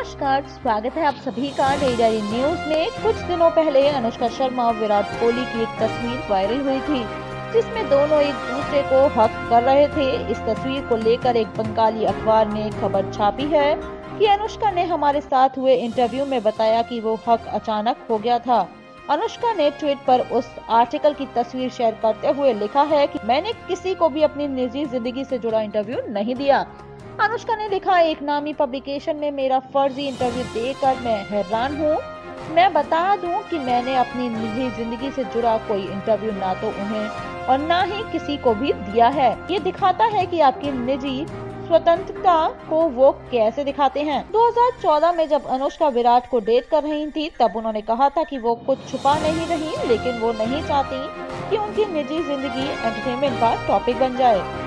नमस्कार, स्वागत है आप सभी का डेली न्यूज में। कुछ दिनों पहले अनुष्का शर्मा और विराट कोहली की एक तस्वीर वायरल हुई थी, जिसमें दोनों एक दूसरे को हक कर रहे थे। इस तस्वीर को लेकर एक बंगाली अखबार ने खबर छापी है कि अनुष्का ने हमारे साथ हुए इंटरव्यू में बताया कि वो हक अचानक हो गया था। अनुष्का ने ट्वीट पर उस आर्टिकल की तस्वीर शेयर करते हुए लिखा है कि मैंने किसी को भी अपनी निजी जिंदगी से जुड़ा इंटरव्यू नहीं दिया। अनुष्का ने लिखा, एक नामी पब्लिकेशन में मेरा फर्जी इंटरव्यू देकर मैं हैरान हूँ। मैं बता दूं कि मैंने अपनी निजी जिंदगी से जुड़ा कोई इंटरव्यू ना तो उन्हें और ना ही किसी को भी दिया है। ये दिखाता है कि आपकी निजी स्वतंत्रता को वो कैसे दिखाते हैं। 2014 में जब अनुष्का विराट को डेट कर रही थी, तब उन्होंने कहा था कि वो कुछ छुपा नहीं रही, लेकिन वो नहीं चाहती कि उनकी निजी जिंदगी एंटरटेनमेंट का टॉपिक बन जाए।